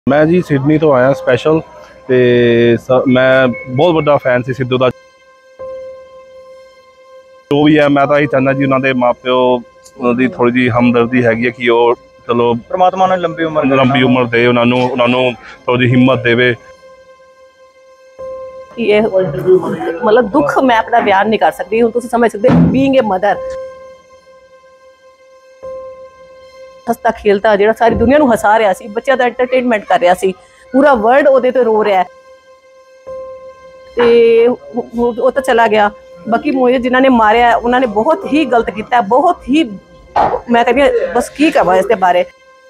मैं जी सिडनी तो आया स्पैशल ते मैं बहुत बड़ा फैन सी सिद्धू का जो भी है। मैं तो यही चाहना जी उन्होंने माँ प्यो की थोड़ी जी हमदर्दी हैगी है कि वो चलो परमात्मा ने लंबी उम्र दे उन्होंने थोड़ी जी हिम्मत देवे। ये मतलब दुख मैं अपना बयान नहीं कर सकती हूँ। तुम समझ सकते बीइंग ए मदर हसता खेलता जो सारी दुनिया को हसा रहा सी, बच्चों का एंटरटेनमेंट कर रहा सी, पूरा वर्ल्ड ओदे ते रो रहा है ते वो तो चला गया। बाकी मुझे जिन्होंने मारिया उन्होंने बहुत ही गलत किया, बहुत ही मैं कहती बस की कहा इसके बारे।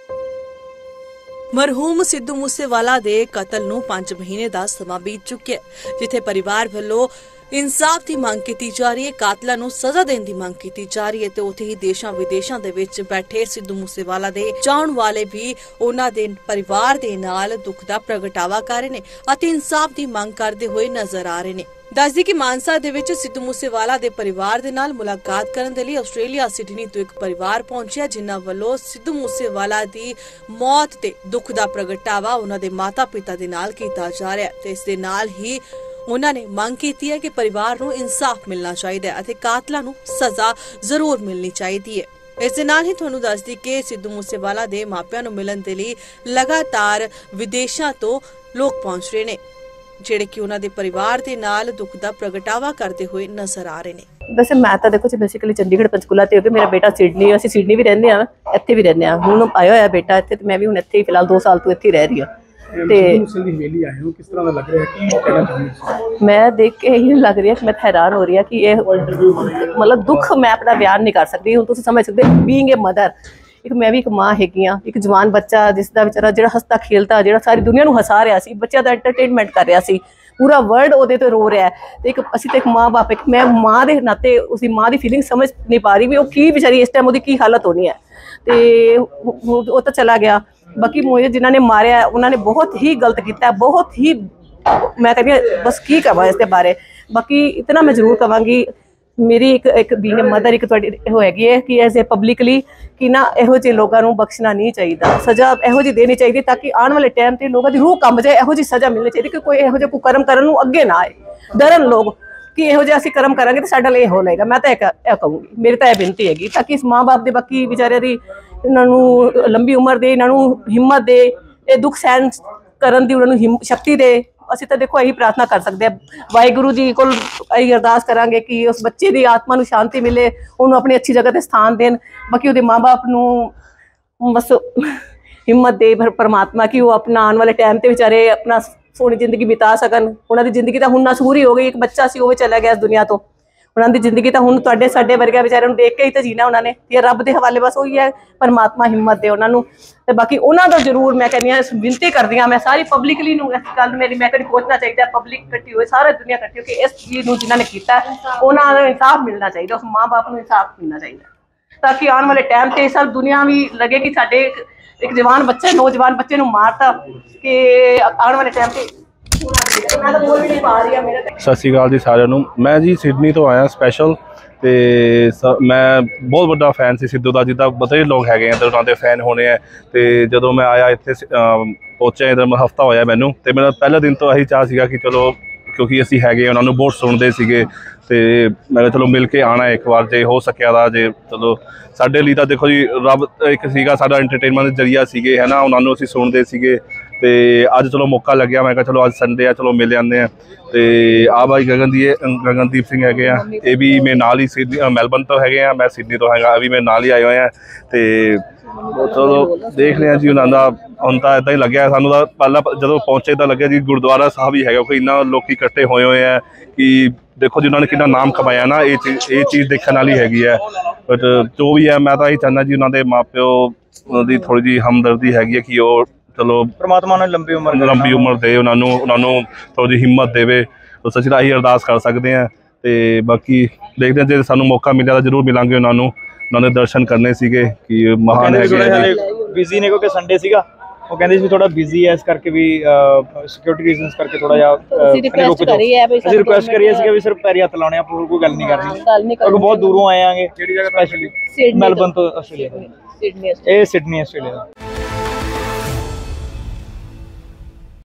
मरहूम सिद्धू मूसेवाला दे कतल नूं 5 महीने दा समा बीत चुक्या है, जिथे परिवार वालों इंसाफ की मांग की जा रही है, कातलां नूं सजा देने की मांग की जा रही है ते उत्थे ही देशां विदेशां दे विच बैठे सिद्धू मूसेवाला दे चाहण वाले भी उन्हां दे परिवार दे नाल दुख दा प्रगटावा कर रहे ने अते इंसाफ की मांग करदे होए नजर आ रहे ने। दसदी कि मानसा दे विच सिद्धू मूसेवाला दे परिवार दे नाल मुलाकात करन दे लई आस्ट्रेलिया सिडनी तो एक परिवार पहुंचिया, जिन्हां वल्लों सिद्धू मूसेवाला दी मौत ते दुख दा प्रगटावा उन्हां दे माता पिता दे नाल कीता जा रहा है ते इस दे नाल ही उन्होंने मांग की है कि परिवार को इंसाफ मिलना चाहिए और कातलों को सजा जरूर मिलनी चाहिए है। इस दे नाल ही तुहानू दस दी कि सिद्धू मूसेवाला दे मापियां नू मिलन दे लई लगातार विदेशों तो लोग पहुंच रहे ने, जेड़े कि उन्हां दे परिवार दे नाल दुख दा प्रगटावा करते हुए नजर आ रहे ने। वैसे मैं तो देखो बेसिकली चंडीगढ़ पंचकूला ते हो गया, मेरा बेटा सिडनी, असं सिडनी भी रहने इत्थे भी रहने हुण आया होया बेटा इत्थे ते मैं भी हुण इत्थे ही फिलहाल 2 साल तो इत्थे रह रही हूँ। मैं देख के यही लग रही है कि मैं हैरान हो रही है कि ये मतलब दुख मैं अपना बयान नहीं कर सकती हूँ। तुम समझ सकते बीइंग ए मदर एक मैं भी एक माँ हैगी हाँ, एक जवान बच्चा जिसका बेचारा जो हसता खेलता जो सारी दुनिया को हसा रहा सी, बच्चों का एंटरटेनमेंट कर रहा सी, पूरा वर्ल्ड ओदे ते रो रहा है। एक असी तो एक माँ बाप एक मैं माँ के नाते उसकी माँ की फीलिंग समझ नहीं पा रही भी वो की बेचारी इस टाइम वो की हालत होनी है तो वो तो चला गया। बाकी मुझे जिन्होंने मारिया उन्होंने बहुत ही गलत किया, बहुत ही मैं कहती बस की कहा इसके बारे। बाकी इतना मैं जरूर कहांगी मेरी एक बीइंग मदर एक हैगी है कि एज ए पब्लिकली कि ना इहो ਜਿਹੇ लोगों को बख्शना नहीं चाहिए, सजा इहो ਜਿਹੀ देनी चाहिए ताकि आने वाले टाइम से लोगों की रूह कंब जाए। इहो ਜਿਹੀ सजा मिलनी चाहिए कि कोई इहो ਜਿਹੇ कुकर्म करन नूं अगे ना आए, डरन लोग कि इहो ਜਿਹੇ ਅਸੀਂ कर्म करांगे तो साडे लिए हो लेगा। मैं तो यह कहूँगी, मेरी तो यह बेनती हैगी ताकि इस माँ बाप के बाकी बेचारे की इन्हों लंबी उम्र दे, इन्हों हिम्मत दे, ये दुख सहन करन दी उन्होंने शक्ति दे। ਅਸੀਂ ਤਾਂ ਦੇਖੋ ਇਹੀ ਪ੍ਰਾਰਥਨਾ ਕਰ ਸਕਦੇ ਹਾਂ ਵਾਹਿਗੁਰੂ ਜੀ ਕੋਲ, ਇਹੀ ਅਰਦਾਸ ਕਰਾਂਗੇ ਕਿ ਉਸ ਬੱਚੇ ਦੀ ਆਤਮਾ ਨੂੰ ਸ਼ਾਂਤੀ ਮਿਲੇ, ਉਹਨੂੰ ਆਪਣੀ ਅੱਛੀ ਜਗ੍ਹਾ ਤੇ ਸਥਾਨ ਦੇਣ। ਬਾਕੀ ਉਹਦੇ ਮਾਂ-ਬਾਪ ਨੂੰ ਬਸ ਹਿੰਮਤ ਦੇ ਪਰਮਾਤਮਾ ਕਿ ਉਹ ਆਪਣਾ ਆਉਣ ਵਾਲੇ ਟਾਈਮ ਤੇ ਵਿਚਾਰੇ ਆਪਣਾ ਸੋਹਣੀ ਜ਼ਿੰਦਗੀ ਬਿਤਾ ਸਕਣ। ਉਹਨਾਂ ਦੀ ਜ਼ਿੰਦਗੀ ਤਾਂ ਹੁਣ ਨਸੂਰੀ ਹੋ ਗਈ, ਇੱਕ ਬੱਚਾ ਸੀ ਉਹ ਵੀ ਚਲਾ ਗਿਆ ਇਸ ਦੁਨੀਆ ਤੋਂ। ਉਹਨਾਂ ਦੀ ਜ਼ਿੰਦਗੀ ਤਾਂ ਹੁਣ ਤੁਹਾਡੇ ਸਾਡੇ ਵਰਗੇ ਵਿਚਾਰਿਆਂ ਨੂੰ ਦੇਖ ਕੇ ਹੀ ਤਾਂ ਜੀਣਾ ਉਹਨਾਂ ਨੇ, ਇਹ ਰੱਬ ਦੇ ਹਵਾਲੇ ਬਸ ਉਹੀ ਹੈ ਪਰਮਾਤਮਾ ਹਿੰਮਤ ਦੇ ਉਹਨਾਂ ਨੂੰ। ਤੇ ਬਾਕੀ ਉਹਨਾਂ ਦਾ ਜ਼ਰੂਰ ਮੈਂ ਕਹਿੰਦੀ ਹਾਂ ਬੇਨਤੀ ਕਰਦੀ ਹਾਂ ਮੈਂ ਸਾਰੀ ਪਬਲਿਕਲੀ ਨੂੰ ਇਸ ਗੱਲ ਮੇਰੀ ਮੈਂ ਕਹਿੰਦੀ ਪਹੁੰਚਣਾ ਚਾਹੀਦਾ, ਪਬਲਿਕ ਇਕੱਠੀ ਹੋਏ ਸਾਰੀ ਦੁਨੀਆ ਇਕੱਠੀ ਹੋ ਕੇ ਇਸ ਚੀਜ਼ ਨੂੰ ਜਿਨ੍ਹਾਂ ਨੇ ਕੀਤਾ ਉਹਨਾਂ ਨੂੰ ਇਨਸਾਫ ਮਿਲਣਾ ਚਾਹੀਦਾ, ਉਸ ਮਾਂ ਬਾਪ ਨੂੰ ਇਨਸਾਫ ਮਿਲਣਾ ਚਾਹੀਦਾ ਤਾਂ ਕਿ ਆਉਣ ਵਾਲੇ ਟਾਈਮ ਤੇ ਸਭ ਦੁਨੀਆ ਵੀ ਲੱਗੇ ਕਿ ਸਾਡੇ ਇੱਕ ਜਵਾਨ ਬੱਚੇ ਨੌਜਵਾਨ ਬੱਚੇ ਨੂੰ ਮਾਰਤਾ ਕਿ ਆਉਣ ਵਾਲੇ ਟਾਈਮ ਤੇ। सत श्री अकाल जी सारिਆਂ ਨੂੰ। मैं जी सिडनी तो आया स्पैशल तो मैं बहुत बड़ा फैन सी सिद्धू का, जिदा बथेरे लोग है इधर उन्होंने फैन होने हैं। तो जो मैं आया इतने पहुंचा इधर हफ्ता होया मैनू, तो मेरा पहले दिन तो यही चाह सीगा कि चलो क्योंकि असी है उन्होंने बहुत सुनते थे तो मैं चलो मिल के आना एक बार जे हो सकिया था जे चलो साडे लिए तो देखो जी रब एक सीगा साडा एंटरटेनमेंट जरिया सीगे है ना, उन्होंने असी सुनते थे तो अज चलो मौका लग्या मैं कहा चलो अज संडे आ चलो मिल आने तो आ भाई गगनदीप सिंह है, ये भी मेरे नाल ही सिडनी मैलबर्न तो है, मैं सिडनी तो है, अभी मेरे नाल ही आए हुए हैं। तो चलो देख रहे हैं जी उन्होंने हम तो इदा ही लग्या सानू तो पहला जो पहुंचे तो लग्या जी गुरुद्वारा साहब ही है कोई इन्ना लोग इकट्ठे होए हुए हैं कि देखो जी उन्होंने कितना नाम कमाया ना, ये चीज़ देखने वाली हैगी है। बट जो भी है मैं तो यही चाहना जी उन्होंने माँ प्यो की थोड़ी जी हमदर्दी हैगी है कि वो चलो परमात्मा ने लंबी उम्र दे उन्होंने थोड़ी जी हिम्मत देवे। तो सच्ची यही अरदास कर सकते हैं। तो बाकी देखते हैं जो सानू मौका मिले तो जरूर मिलेंगे उन्होंने दर्शन करने सीगे कि महान है बिजी ने क्योंकि संडे सीगा वो कहते भी थोड़ा बिजी है इस करके भी सिक्योरिटी रीजंस करके थोड़ा जिहा रिक्वेस्ट करिए भी सिर्फ पैरी हत्थ लाने होर कोई गल नहीं करनी क्योंकि बहुत दूरों आए हैं, स्पेशली मैलबर्न तो ऑस्ट्रेलिया, सिडनी ऑस्ट्रेलिया।